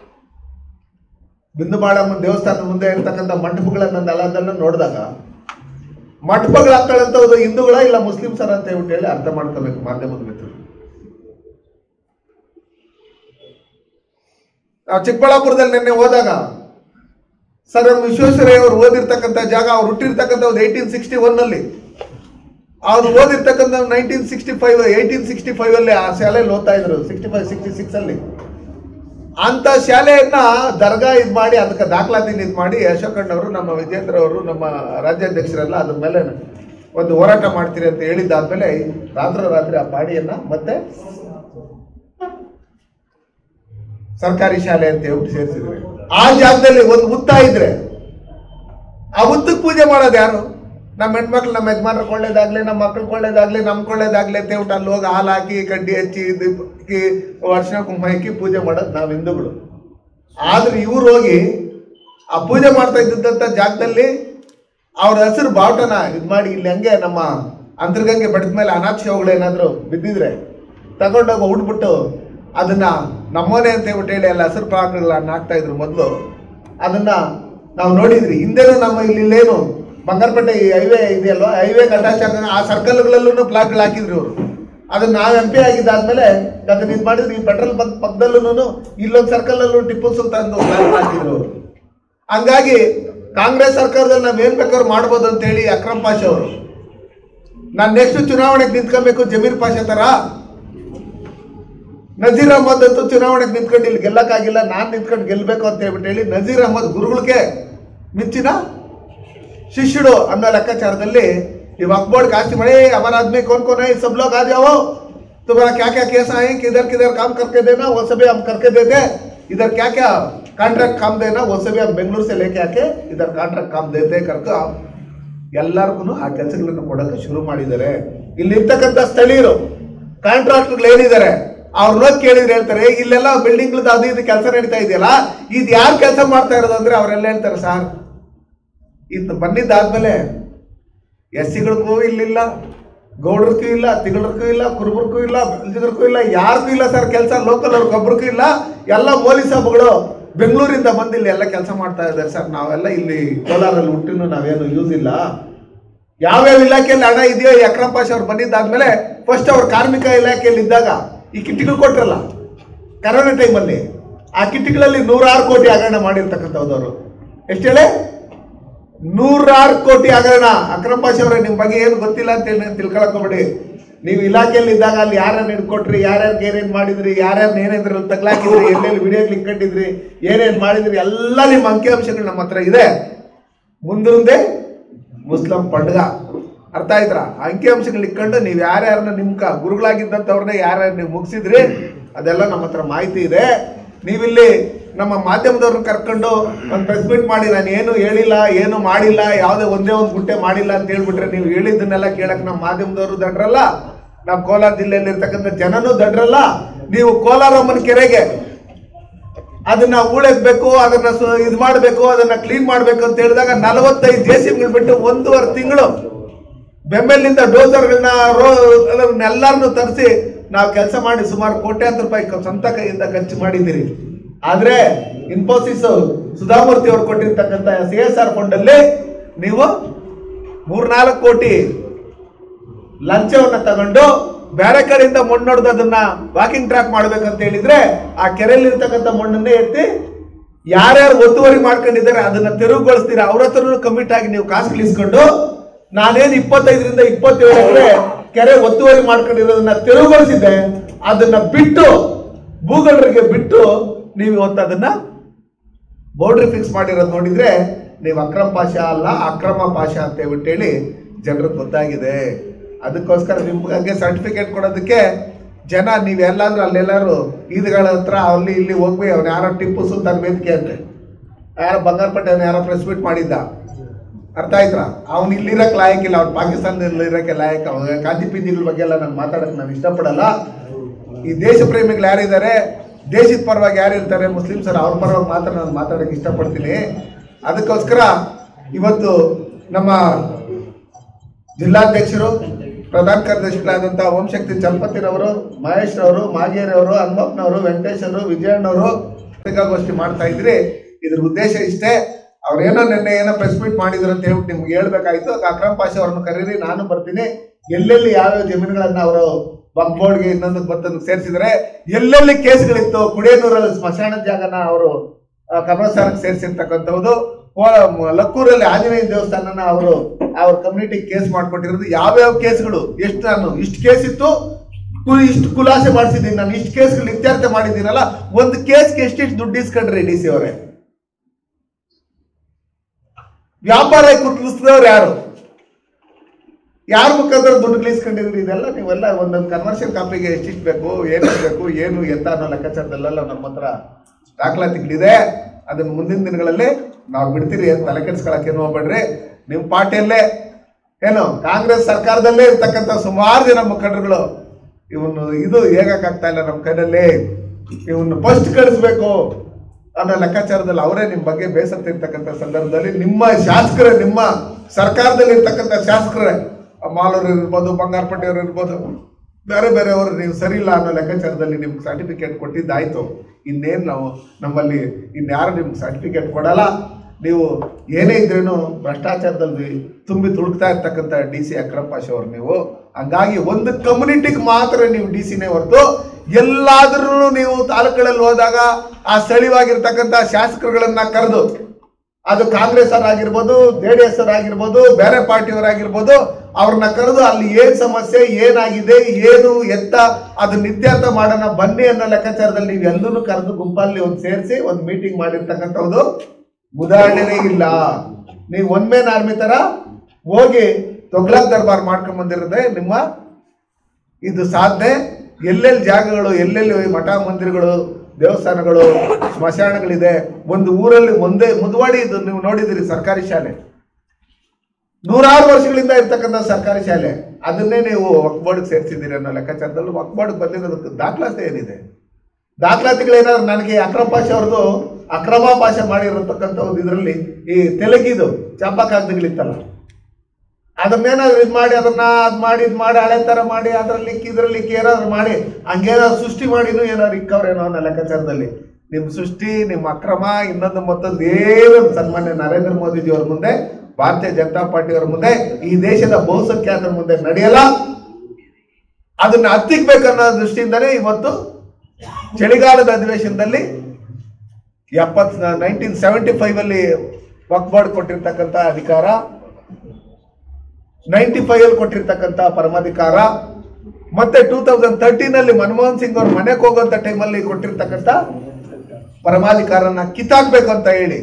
ಬಿಂದು ಬಾಳಮ್ಮನ ದೇವಸ್ಥಾನದ ಮುಂದೆ ಇರ್ತಕ್ಕಂಥ ಮಂಟಪಗಳನ್ನ ಅದನ್ನ ನೋಡಿದಾಗ ಮಂಟಪಗಳು ಹಾಕೊಳ್ಳಂತವ್ರು ಹಿಂದೂಗಳ ಇಲ್ಲ ಮುಸ್ಲಿಮ್ಸರ ಅಂತ ಹೇಳಿ ಅರ್ಥ ಮಾಡ್ಕೋಬೇಕು ಮಾಧ್ಯಮದ ಮಿತ್ರರು. ನಾವು ಚಿಕ್ಕಬಳ್ಳಾಪುರದಲ್ಲಿ ನಿನ್ನೆ ಹೋದಾಗ ಸರ್ ಎಂ ವಿಶ್ವೇಶ್ವರಯ್ಯ ಅವರು ಓದಿರ್ತಕ್ಕಂಥ ಜಾಗ, ಅವ್ರು ಹುಟ್ಟಿರ್ತಕ್ಕಂಥ ಒಂದು ಏಯ್ಟೀನ್ ಸಿಕ್ಸ್ಟಿ ಒನ್ ಅಲ್ಲಿ, ಅವ್ರು ಓದಿರ್ತಕ್ಕಂಥ nineteen sixty five eighteen sixty five ಅಲ್ಲಿ ಆ ಶಾಲೆಯಲ್ಲಿ ಓದ್ತಾ ಇದ್ರು. ಸಿಕ್ಸ್ಟಿ ಫೈವ್ ಸಿಕ್ಸ್ಟಿ ಸಿಕ್ಸ್ ಅಲ್ಲಿ ಅಂತ ಶಾಲೆಯನ್ನ ದರ್ಗಾ ಇದು ಮಾಡಿ ಅದಕ್ಕೆ ದಾಖಲಾತಿ ಇದು ಮಾಡಿ ಅಶೋಕಣ್ಣವರು ನಮ್ಮ ವಿಜೇಂದ್ರ ಅವರು ನಮ್ಮ ರಾಜ್ಯಾಧ್ಯಕ್ಷರೆಲ್ಲ ಅದ್ರ ಮೇಲೆ ಒಂದು ಹೋರಾಟ ಮಾಡ್ತೀರಿ ಅಂತ ಹೇಳಿದ್ದಾದ್ಮೇಲೆ ರಾತ್ರಿ ರಾತ್ರಿ ಆ ಪಾಡಿಯನ್ನ ಮತ್ತೆ ಸರ್ಕಾರಿ ಶಾಲೆ ಅಂತ ಹೇಳ್ಬಿಟ್ಟು ಸೇರಿಸಿದ್ರೆ ಆ ಜಾಗದಲ್ಲಿ ಒಂದು ಹುತ್ತ ಇದ್ರೆ ಆ ಹುತ್ತಕ್ಕೆ ಪೂಜೆ ಮಾಡೋದು ಯಾರು? ನಮ್ಮ ಹೆಣ್ಮಕ್ಳು ನಮ್ಮ ಯಜಮಾನ್ರ ಕೊಳ್ಳೇದಾಗ್ಲಿ, ನಮ್ಮ ಮಕ್ಳು ಕೊಳ್ಳೇದಾಗ್ಲಿ, ನಮ್ ಕೊಳ್ಳೇದಾಗ್ಲಿ ಅಂತ ಹೇಳ್ಬಿಟ್ಟು ಅಲ್ಲಿ ಹೋಗಿ ಹಾಲು ಹಾಕಿ ಕಡ್ಡಿ ಹಚ್ಚಿ ಹಾಕಿ ಅರ್ಶಿನ ಕುಂಕುಮ ಹಾಕಿ ಪೂಜೆ ಮಾಡೋದು ನಾವು ಹಿಂದೂಗಳು. ಆದ್ರೆ ಇವ್ರು ಹೋಗಿ ಆ ಪೂಜೆ ಮಾಡ್ತಾ ಇದ್ದಂಥ ಜಾಗದಲ್ಲಿ ಅವ್ರ ಹೆಸರು ಬಾವುಟನ ಇದು ಮಾಡಿ ಇಲ್ಲಿ ಹಂಗೆ ನಮ್ಮ ಅಂತರ್ಗಂಗೆ ಬಡಿದ ಮೇಲೆ ಅನಾಥ ಶವಗಳು ಏನಾದ್ರು ಬಿದ್ದಿದ್ರೆ ತಗೊಂಡೋಗಿ ಉಡ್ಬಿಟ್ಟು ಅದನ್ನ ನಮ್ಮನೆ ಅಂತ ಹೇಳ್ಬಿಟ್ಟು ಹೇಳಿ ಎಲ್ಲ ಹಸಿರು ಪ್ಲಾಟ್ಗಳನ್ನ ಹಾಕ್ತಾ ಇದ್ರು ಮೊದಲು. ಅದನ್ನ ನಾವು ನೋಡಿದ್ರಿ. ಹಿಂದೆನೂ ನಮ್ಮ ಇಲ್ಲಿ ಇಲ್ಲೇನು ಬಂಗಾರಪೇಟೆ ಹೈವೇ ಇದೆಯಲ್ವ, ಹೈವೇ ಅಟ್ಯಾಚ್ ಆಗ ಆ ಸರ್ಕಲ್ಗಳಲ್ಲೂ ಪ್ಲಾಟ್ಗಳು ಹಾಕಿದ್ರು ಅವರು. ಅದನ್ನ ನಾವು ಎಂ ಪಿ ಆಗಿದ್ದಾದ್ಮೇಲೆ ಅದನ್ನ ಇದು ಮಾಡಿದ್ರಿ. ಈ ಪೆಟ್ರೋಲ್ ಬಂಕ್ ಪಕ್ಕದಲ್ಲೂ ಇಲ್ಲೊಂದು ಸರ್ಕಲ್ ಅಲ್ಲೂ ಟಿಪ್ಪು ಸುಲ್ತಾನ್ ಪ್ಲಾಟ್ ಹಾಕಿದ್ರು ಅವರು. ಹಂಗಾಗಿ ಕಾಂಗ್ರೆಸ್ ಸರ್ಕಾರದಲ್ಲಿ ನಾವ್ ಏನ್ ಬೇಕಾದ್ರೂ ಮಾಡ್ಬೋದು ಅಂತ ಹೇಳಿ ಅಕ್ರಮ್ ಪಾಷಾ ಅವರು ನಾನು ನೆಕ್ಸ್ಟ್ ಚುನಾವಣೆಗೆ ನಿಂತ್ಕೊಬೇಕು ಜಮೀರ್ ಪಾಷಾ ತರ. ನಜೀರ್ ಅಹಮದ್ ಅಂತೂ ಚುನಾವಣೆಗೆ ನಿಂತ್ಕೊಂಡು ಇಲ್ಲಿ ಗೆಲ್ಲಕ್ಕಾಗಿಲ್ಲ, ನಾನ್ ನಿಂತ್ಕೊಂಡು ಗೆಲ್ಬೇಕು ಅಂತ ಹೇಳ್ಬಿಟ್ಟು ಹೇಳಿ ನಜೀರ್ ಅಹಮದ್ ಗುರುಗಳಿಗೆ ಮಿಂಚಿನ ಶಿಷ್ಯಡು ಅನ್ನೋ ಲೆಕ್ಕಾಚಾರದಲ್ಲಿ ಈ ವಕ್ಫ್ ಬೋರ್ಡ್ ಕಾಸ್ತಿ ಮಾಡಿ हमारा आदमी कौन कौन है सब लोग आ जाओ, तुम्हारा क्या क्या केस आए, किधर किधर काम करके देना वो सभी हम करके देते, इधर क्या क्या कॉन्ट्रैक्ट काम देना वो सभी हम बेंगलुरु से लेके आके इधर कॉन्ट्रैक्ट काम देते करके ಎಲ್ಲರಿಗೂ ಆ ಕೆಲಸಗಳನ್ನು ಕೊಡಕ್ಕೆ ಶುರು ಮಾಡಿದ್ದಾರೆ. ಇಲ್ಲಿ ಇರ್ತಕ್ಕಂಥ ಸ್ಥಳೀಯರು ಕಾಂಟ್ರಾಕ್ಟರ್ಗಳು ಏನಿದ್ದಾರೆ ಅವ್ರನ್ನ ಕೇಳಿದ್ರೆ ಹೇಳ್ತಾರೆ ಇಲ್ಲೆಲ್ಲ ಬಿಲ್ಡಿಂಗ್ ಅದು ಇದು ಕೆಲಸ ನಡೀತಾ ಇದೆಯಲ್ಲ ಇದು ಯಾರು ಕೆಲಸ ಮಾಡ್ತಾ ಇರೋದು ಅಂದ್ರೆ ಅವರೆಲ್ಲ ಹೇಳ್ತಾರೆ ಸರ್ ಇದು ಬಂದಿದ್ದಾದ್ಮೇಲೆ ಎಸ್ ಸಿಗಳಿಗೂ ಇಲ್ಲಿಲ್ಲ, ಗೌಡ್ರಿಗೂ ಇಲ್ಲ, ತಿಗಳರಿಗೂ ಇಲ್ಲ, ಕುರುಬರಿಗೂ ಇಲ್ಲ, ಬೆಲ್ಜಿಗರಿಗೂ ಇಲ್ಲ, ಯಾರಿಗೂ ಇಲ್ಲ ಸರ್ ಕೆಲಸ. ಲೋಕಲ್ ಅವ್ರಿಗೆ ಒಬ್ರಿಗೂ ಇಲ್ಲ. ಎಲ್ಲ ಮೋಲಿ ಸಾಬುಗಳು ಬೆಂಗಳೂರಿಂದ ಬಂದು ಇಲ್ಲಿ ಎಲ್ಲ ಕೆಲಸ ಮಾಡ್ತಾ ಇದ್ದಾರೆ ಸರ್. ನಾವೆಲ್ಲ ಇಲ್ಲಿ ಕೋಲಾರಲ್ಲಿ ಹುಟ್ಟಿನೂ ನಾವೇನು ಯೂಸ್ ಇಲ್ಲ. ಯಾವ್ಯಾವ ಇಲಾಖೆಯಲ್ಲಿ ಹಣ ಇದೆಯೋ ಈ ಅಕ್ರಮ್ ಪಾಷಾ ಅವ್ರು ಬಂದಿದ್ದಾದ್ಮೇಲೆ ಫಸ್ಟ್ ಅವ್ರ ಕಾರ್ಮಿಕ ಇಲಾಖೆಯಲ್ಲಿ ಇದ್ದಾಗ ಈ ಕಿಟ್ಟಿಗಳು ಕೊಟ್ರಲ್ಲ ಕರೋನಾ ಟೈಮಲ್ಲಿ, ಆ ಕಿಟ್ಟಿಗಳಲ್ಲಿ ನೂರಾರು ಕೋಟಿ ಹಗರಣ ಮಾಡಿರ್ತಕ್ಕಂಥವ್ರು. ಎಷ್ಟು ಹೇಳಿ? ನೂರಾರು ಕೋಟಿ ಹಗರಣ. ಅಕ್ರಮ್ ಪಾಷಾ ಅವರೇ ನಿಮ್ ಬಗ್ಗೆ ಏನು ಗೊತ್ತಿಲ್ಲ ಅಂತ ಹೇಳಿ ತಿಳ್ಕೊಳಕ್ ಹೋಗ್ಬೇಡಿ. ನೀವು ಇಲಾಖೆಯಲ್ಲಿ ಇದ್ದಾಗ ಅಲ್ಲಿ ಯಾರನ್ನ ಹಿಡ್ಕೊಟ್ರಿ, ಯಾರ್ಯಾರಿಗೆ ಏನೇನ್ ಮಾಡಿದ್ರಿ, ಯಾರ್ಯಾರನ್ನ ಏನೇನ್ರಲ್ಲಿ ತಗ್ಲಾಕಿದ್ರಿ, ಎಲ್ಲೆಲ್ಲಿ ವಿಡಿಯೋ ಕ್ಲಿಕ್ ಕಟ್ಟಿದ್ರಿ, ಏನೇನ್ ಮಾಡಿದ್ರಿ, ಎಲ್ಲ ನಿಮ್ಮ ಅಂಕಿಅಂಶಗಳು ನಮ್ಮ ಹತ್ರ ಇದೆ. ಮುಂದೆ ಮುಸ್ಲಿಂ ಪಂಡಗ ಅರ್ಥ ಆಯ್ತರ? ಅಂಕಿಅಂಶಗಳು ಇಟ್ಕೊಂಡು ನೀವು ಯಾರ್ಯಾರನ್ನ ನಿಮ್ಕ ಗುರುಗಳಾಗಿದ್ದಂಥವ್ರನ್ನ ಯಾರ್ಯಾರು ನೀವು ಮುಗಿಸಿದ್ರಿ ಅದೆಲ್ಲ ನಮ್ಮ ಹತ್ರ ಮಾಹಿತಿ ಇದೆ. ನೀವಿಲ್ಲಿ ನಮ್ಮ ಮಾಧ್ಯಮದವ್ರನ್ನ ಕರ್ಕೊಂಡು ಒಂದು ಪ್ರೆಸ್ ಮೀಟ್ ಮಾಡಿ ನಾನು ಏನು ಹೇಳಿಲ್ಲ, ಏನು ಮಾಡಿಲ್ಲ, ಯಾವುದೇ ಒಂದೇ ಒಂದು ಗುಟ್ಟೆ ಮಾಡಿಲ್ಲ ಅಂತ ಹೇಳ್ಬಿಟ್ರೆ ನೀವು ಹೇಳಿದ್ದನ್ನೆಲ್ಲ ಕೇಳಕ್ ನಮ್ಮ ಮಾಧ್ಯಮದವರು ದಡ್ರಲ್ಲ, ನಮ್ಮ ಕೋಲಾರ ಜಿಲ್ಲೆಯಲ್ಲಿ ಇರ್ತಕ್ಕಂಥ ಜನನೂ ದಡ್ರಲ್ಲ. ನೀವು ಕೋಲಾರಮ್ಮನ ಕೆರೆಗೆ ಅದನ್ನ ಉಳಿಸ್ಬೇಕು, ಅದನ್ನ ಇದು ಮಾಡಬೇಕು, ಅದನ್ನ ಕ್ಲೀನ್ ಮಾಡ್ಬೇಕು ಅಂತ ಹೇಳಿದಾಗ ನಲವತ್ತೈದು ಜೆ ಸಿ ಬಿಗಳು ಬಿಟ್ಟು ಒಂದೂವರೆ ತಿಂಗಳು ಬೆಂಬಲಿನಿಂದ ಡೋಸರ್ಗಳನ್ನ ಎಲ್ಲರನ್ನು ತರಿಸಿ ನಾವು ಕೆಲಸ ಮಾಡಿ ಸುಮಾರು ಕೋಟ್ಯಾಂತರ ರೂಪಾಯಿ ಸ್ವಂತ ಕೈಯಿಂದ ಖರ್ಚು ಮಾಡಿದ್ದೀರಿ. ಆದ್ರೆ ಇನ್ಫೋಸಿಸ್ ಸುಧಾಮೂರ್ತಿ ಅವರು ಕೊಟ್ಟಿರ್ತಕ್ಕಂಥ ಸಿ ಎಸ್ ಆರ್ ಫಂಡ್ ಅಲ್ಲಿ ನೀವು ಮೂರ್ನಾಲ್ಕು ಕೋಟಿ ಲಂಚವನ್ನ ತಗೊಂಡು ಬೇರೆ ಕಡೆಯಿಂದ ಮಣ್ಣು ಹೊಡೆದು ಅದನ್ನ ವಾಕಿಂಗ್ ಟ್ರ್ಯಾಕ್ ಮಾಡ್ಬೇಕಂತ ಹೇಳಿದ್ರೆ ಆ ಕೆರೆಯಲ್ಲಿ ಇರ್ತಕ್ಕಂಥ ಮಣ್ಣನ್ನೇ ಎತ್ತಿ ಯಾರ್ಯಾರು ಒತ್ತುವರಿ ಮಾಡ್ಕೊಂಡಿದ್ದಾರೆ ಅದನ್ನ ತೆರವುಗೊಳಿಸ್ತೀರಾ ಅವ್ರ ಹತ್ರ ಕಮಿಟ್ ಆಗಿ ನೀವು ಕಾಸು ಗಳಿಸ್ಕೊಂಡು ನಾನೇನು ಇಪ್ಪತ್ತೈದರಿಂದ ಇಪ್ಪತ್ತೇಳು ಎಕರೆ ಕೆರೆ ಒತ್ತುವರಿ ಮಾಡ್ಕೊಂಡಿರೋದನ್ನ ತೆರವುಗೊಳಿಸಿದ್ದೆ ಅದನ್ನ ಬಿಟ್ಟು ಭೂಗಳ್ಳರಿಗೆ ಬಿಟ್ಟು ನೀವು ಇವತ್ತು ಅದನ್ನ ಬೌಂಡ್ರಿ ಫಿಕ್ಸ್ ಮಾಡಿರೋದು ನೋಡಿದ್ರೆ ನೀವು ಅಕ್ರಮ್ ಪಾಷಾ ಅಲ್ಲ ಅಕ್ರಮ ಪಾಷಾ ಅಂತ ಹೇಳ್ಬಿಟ್ಟು ಹೇಳಿ ಜನರಿಗೆ ಗೊತ್ತಾಗಿದೆ. ಅದಕ್ಕೋಸ್ಕರ ನಿಮ್ಗೆ ಸರ್ಟಿಫಿಕೇಟ್ ಕೊಡೋದಕ್ಕೆ ಜನ ನೀವೆಲ್ಲಾದ್ರೂ ಅಲ್ಲೆಲ್ಲಾರು ಈದ್ಗಳ ಹತ್ರ ಅಲ್ಲಿ ಇಲ್ಲಿ ಹೋಗ್ಬಿ ಅವ್ನು ಯಾರೋ ಟಿಪ್ಪು ಸುಲ್ತಾನ್ ವೇದಿಕೆ ಅಂದ್ರೆ ಯಾರೋ ಬಂಗಾರಪೇಟೆ ಅವ್ನು ಯಾರೋ ಪ್ರೆಸ್ ಮೀಟ್ ಮಾಡಿದ್ದ ಅರ್ಥ ಆಯ್ತಾ? ಅವ್ನು ಇಲ್ಲಿರಕ್ಕೆ ಲಾಯಕ್ಕಿಲ್ಲ, ಅವ್ನು ಪಾಕಿಸ್ತಾನದಲ್ಲಿ ಇರೋಕ್ಕೆ ಲಾಯಕ. ಕಾಂತಿ ಪಿಂಜಿಗಳ ಬಗ್ಗೆ ಎಲ್ಲ ನಾನು ಮಾತಾಡಕ್ಕೆ ನಾನು ಇಷ್ಟಪಡಲ್ಲ. ಈ ದೇಶ ಪ್ರೇಮಿಗಳು ಯಾರಿದ್ದಾರೆ, ದೇಶದ ಪರವಾಗಿ ಯಾರು ಇರ್ತಾರೆ, ಮುಸ್ಲಿಮ್ಸರು, ಅವ್ರ ಪರವಾಗಿ ಮಾತ್ರ ನಾನು ಮಾತಾಡೋಕ್ಕೆ ಇಷ್ಟಪಡ್ತೀನಿ. ಅದಕ್ಕೋಸ್ಕರ ಇವತ್ತು ನಮ್ಮ ಜಿಲ್ಲಾಧ್ಯಕ್ಷರು, ಪ್ರಧಾನ ಕಾರ್ಯದರ್ಶಿಗಳಾದಂಥ ಓಂಶಕ್ತಿ ಚಂಪತ್ತಿನವರು, ಮಹೇಶ್ ಅವರು, ಮಾಗೇರಿಯವರು, ಹನುಮಪ್ಪನವರು, ವೆಂಕಟೇಶ್ ಅವರು, ವಿಜಯಣ್ಣವರು ಪತ್ರಿಕಾಗೋಷ್ಠಿ ಮಾಡ್ತಾ ಇದ್ರಿ. ಇದ್ರ ಉದ್ದೇಶ ಇಷ್ಟೇ. ಅವ್ರೇನೋ ನಿನ್ನೆ ಏನೋ ಪ್ರೆಸ್ ಮೀಟ್ ಮಾಡಿದ್ರು ಅಂತ ಹೇಳ್ಬಿಟ್ಟು ನಿಮ್ಗೆ ಹೇಳ್ಬೇಕಾಯ್ತು. ಅಕ್ರಮ್ ಪಾಷಾ ಅವ್ರನ್ನ ಕರೀರಿ, ನಾನು ಬರ್ತೀನಿ. ಎಲ್ಲೆಲ್ಲಿ ಯಾವ್ಯಾವ ಜಮೀನುಗಳನ್ನ ಅವರು ವಕ್ಫ್ ಬೋರ್ಡ್ಗೆ ಇನ್ನೊಂದು ಮತ್ತೊಂದು ಸೇರಿಸಿದ್ರೆ, ಎಲ್ಲೆಲ್ಲಿ ಕೇಸ್ಗಳಿತ್ತು, ಕುಡಿಯನೂರಲ್ಲಿ ಸ್ಮಶಾನದ ಜಾಗನ ಅವರು ಕಮಲಸ್ಥಾನಕ್ಕೆ ಸೇರಿಸಿರ್ತಕ್ಕಂಥದ್ದು, ಲಕ್ಕೂರಲ್ಲಿ ಆಂಜನೇಯ ದೇವಸ್ಥಾನನ ಅವರು ಅವ್ರ ಕಮ್ಯುನಿಟಿ ಕೇಸ್ ಮಾಡ್ಕೊಟ್ಟಿರೋದು, ಯಾವ್ಯಾವ ಕೇಸ್ಗಳು ಎಷ್ಟು, ನಾನು ಇಷ್ಟು ಕೇಸ್ ಇತ್ತು, ಇಷ್ಟು ಖುಲಾಸೆ ಮಾಡಿಸಿದ್ದೀನಿ, ನಾನು ಇಷ್ಟು ಕೇಸ್ಗಳು ಇತ್ಯರ್ಥ ಮಾಡಿದ್ದೀನಲ್ಲ, ಒಂದು ಕೇಸ್ಗೆ ಎಷ್ಟಿಷ್ಟು ದುಡ್ಡು ಇಸ್ಕೊಂಡ್ರಿ ಡಿ ಸಿ ಅವರೇ? ವ್ಯಾಪಾರ ಕುಟ್ಲಿಸಿದವ್ರು ಯಾರು? ಯಾರ ಮುಖಾಂತರ ದುಡ್ಡು ಇಸ್ಕೊಂಡಿದ್ರಿ? ಇದೆಲ್ಲ ನೀವೆಲ್ಲ ಒಂದೊಂದು ಕನ್ವರ್ಷನ್ ಕಾಪಿಗೆ ಎಷ್ಟಿಷ್ಟು ಬೇಕು, ಏನು ಬೇಕು, ಏನು ಎತ್ತ ಅನ್ನೋ ಲೆಕ್ಕಾಚಾರದಲ್ಲೆಲ್ಲ ನಮ್ಮ ಹತ್ರ ದಾಖಲಾತಿಗಳಿದೆ. ಅದನ್ನು ಮುಂದಿನ ದಿನಗಳಲ್ಲಿ ನಾವು ಬಿಡ್ತೀರಿ ಅಂತ ತಲೆ ಕೆಡಿಸ್ಕೊಳಕ್ಕೇನು ಹೋಗ್ಬೇಡ್ರಿ. ನಿಮ್ಮ ಪಾರ್ಟಿಯಲ್ಲೇ ಏನು ಕಾಂಗ್ರೆಸ್ ಸರ್ಕಾರದಲ್ಲೇ ಇರ್ತಕ್ಕಂಥ ಸುಮಾರು ಜನ ಮುಖಂಡರುಗಳು ಇವನು ಇದು ಹೇಗಾಗ್ತಾ ಇಲ್ಲ ನಮ್ಮ ಕೈಯಲ್ಲಿ, ಇವನು ಫಸ್ಟ್ ಕಳಿಸ್ಬೇಕು ಅನ್ನೋ ಲೆಕ್ಕಾಚಾರದಲ್ಲಿ ಅವರೇ ನಿಮ್ಮ ಬಗ್ಗೆ ಬೇಸತ್ತಿರ್ತಕ್ಕಂಥ ಸಂದರ್ಭದಲ್ಲಿ ನಿಮ್ಮ ಶಾಸಕರೇ, ನಿಮ್ಮ ಸರ್ಕಾರದಲ್ಲಿ ಇರ್ತಕ್ಕಂಥ ಶಾಸಕರೇ, ಮಾಲೂರು ಇರ್ಬೋದು, ಬಂಗಾರಪೇಟೆಯವರು ಇರ್ಬೋದು, ಬೇರೆ ಬೇರೆಯವರು ನೀವು ಸರಿ ಇಲ್ಲ ಅನ್ನೋ ಲೆಕ್ಕಾಚಾರದಲ್ಲಿ ನಿಮ್ಗೆ ಸರ್ಟಿಫಿಕೇಟ್ ಕೊಟ್ಟಿದ್ದಾಯ್ತು. ಇನ್ನೇನು ನಾವು ನಮ್ಮಲ್ಲಿ ಇನ್ಯಾರು ನಿಮ್ಗೆ ಸರ್ಟಿಫಿಕೇಟ್ ಕೊಡಲ್ಲ. ನೀವು ಏನೇ ಇದ್ರೇನು ಭ್ರಷ್ಟಾಚಾರದಲ್ಲಿ ತುಂಬಿ ತುಳುಕ್ತಾ ಇರ್ತಕ್ಕಂಥ ಡಿ ಸಿ ಅಕ್ರಮ್ ಪಾಷಾ ಅವರು ನೀವು. ಹಂಗಾಗಿ ಒಂದು ಕಮ್ಯುನಿಟಿಗೆ ಮಾತ್ರ ನೀವು ಡಿ ಸಿನೇ ಹೊರತು ಎಲ್ಲಾದ್ರೂ ನೀವು ತಾಲೂಕುಗಳಲ್ಲಿ ಹೋದಾಗ ಆ ಸ್ಥಳೀಯವಾಗಿರ್ತಕ್ಕಂಥ ಶಾಸಕರುಗಳನ್ನ ಕರೆದು, ಅದು ಕಾಂಗ್ರೆಸ್ ಅವರಾಗಿರ್ಬೋದು, ಜೆ ಡಿ ಎಸ್ ಅವರಾಗಿರ್ಬೋದು, ಬೇರೆ ಪಾರ್ಟಿಯವರಾಗಿರ್ಬೋದು, ಅವ್ರನ್ನ ಕರೆದು ಅಲ್ಲಿ ಏನ್ ಸಮಸ್ಯೆ, ಏನಾಗಿದೆ, ಏನು ಎತ್ತ ಅದನ್ನ ಇತ್ಯರ್ಥ ಮಾಡೋಣ ಬನ್ನಿ ಅನ್ನೋ ಲೆಕ್ಕಾಚಾರದಲ್ಲಿ ನೀವು ಎಲ್ಲರೂ ಕರೆದು ಗುಂಪಲ್ಲಿ ಒಂದು ಸೇರಿಸಿ ಒಂದು ಮೀಟಿಂಗ್ ಮಾಡಿರ್ತಕ್ಕಂಥದ್ದು ಉದಾಹರಣೆನೇ ಇಲ್ಲ. ನೀವು ಒನ್ ಮ್ಯಾನ್ ಆರ್ಮಿ ತರ ಹೋಗಿ ತೊಗ್ಲಾಕ್ ದರ್ಬಾರ್ ಮಾಡ್ಕೊಂಡ್ ಬಂದಿರೋದೇ ನಿಮ್ಮ ಇದು ಸಾಧನೆ. ಎಲ್ಲೆಲ್ಲಿ ಜಾಗಗಳು, ಎಲ್ಲೆಲ್ಲಿ ಮಠ ಮಂದಿರಗಳು, ದೇವಸ್ಥಾನಗಳು, ಸ್ಮಶಾನಗಳಿದೆ. ಒಂದು ಊರಲ್ಲಿ ಒಂದೇ ಮುದ್ವಾಡಿ, ಇದು ನೀವು ನೋಡಿದಿರಿ ಸರ್ಕಾರಿ ಶಾಲೆ, ನೂರಾರು ವರ್ಷಗಳಿಂದ ಇರ್ತಕ್ಕಂಥ ಸರ್ಕಾರಿ ಶಾಲೆ, ಅದನ್ನೇ ನೀವು ವಕ್ಫ್ ಬೋರ್ಡ್ಗೆ ಸೇರಿಸಿದ್ದೀರಿ ಅನ್ನೋ ಲೆಕ್ಕಾಚಾರದಲ್ಲಿ ವಕ್ಫ್ ಬೋರ್ಡ್ಗೆ ಬಂದಿರೋದಕ್ಕೆ ದಾಖಲಾತಿ ಏನಿದೆ? ದಾಖಲಾತಿಗಳೇನಾದ್ರು ನನಗೆ ಅಕ್ರಮ್ ಪಾಷಾ ಅವ್ರದ್ದು ಅಕ್ರಮ ಪಾಷಾ ಮಾಡಿರತಕ್ಕಂಥ ಒಂದು ಇದರಲ್ಲಿ ಈ ತೆಲುಗಿದು ಚಾಪಾ ಕಾಗದಗಳಿತ್ತಲ್ಲ, ಅದನ್ನೇನಾದ್ರು ಇದು ಮಾಡಿ ಅದನ್ನ ಅದ್ ಮಾಡಿ ಇದು ಮಾಡಿ ಹಳೆ ತರ ಮಾಡಿ ಅದ್ರಲ್ಲಿ ಇದ್ರಲ್ಲಿ ಏನಾದ್ರು ಮಾಡಿ ಹಂಗೇನಾದ್ರು ಸೃಷ್ಟಿ ಮಾಡಿನೂ ಏನಾದ್ರು ಇಕ್ಕವ್ರೇನೋ ಅನ್ನೋ ಲೆಕ್ಕಾಚಾರದಲ್ಲಿ ನಿಮ್ಮ ಸೃಷ್ಟಿ, ನಿಮ್ಮ ಅಕ್ರಮ, ಇನ್ನೊಂದು ಮತ್ತೊಂದು ಏನು ಸನ್ಮಾನ್ಯ ನರೇಂದ್ರ ಮೋದಿಜಿ ಅವ್ರ ಮುಂದೆ, ಭಾರತೀಯ ಜನತಾ ಪಾರ್ಟಿಯವರ ಮುಂದೆ, ಈ ದೇಶದ ಬಹುಸಂಖ್ಯಾತರ ಮುಂದೆ ನಡೆಯಲ್ಲ. ಅದನ್ನ ಹತ್ತಿಕ್ಬೇಕನ್ನೋ ದೃಷ್ಟಿಯಿಂದನೇ ಇವತ್ತು ಚಳಿಗಾಲದ ಅಧಿವೇಶನದಲ್ಲಿ ಎಪ್ಪತ್ ನೈನ್ಟೀನ್ ಸೆವೆಂಟಿ ಫೈವ್ ಅಲ್ಲಿ ವಕ್ಫ್ ಬೋರ್ಡ್ ಕೊಟ್ಟಿರ್ತಕ್ಕಂಥ ಅಧಿಕಾರ, ನೈನ್ಟಿ ಫೈವ್ ಅಲ್ಲಿ ಕೊಟ್ಟಿರ್ತಕ್ಕಂಥ ಪರಮಾಧಿಕಾರ, ಮತ್ತೆ ಟೂ ತೌಸಂಡ್ ತರ್ಟೀನ್ ಅಲ್ಲಿ ಮನಮೋಹನ್ ಸಿಂಗ್ ಅವ್ರ ಮನೆಗೆ ಹೋಗುವಂತ ಟೈಮಲ್ಲಿ ಕೊಟ್ಟಿರ್ತಕ್ಕಂಥ ಪರಮಾಧಿಕಾರನ ಕಿತ್ತಾಕ್ಬೇಕು ಅಂತ ಹೇಳಿ,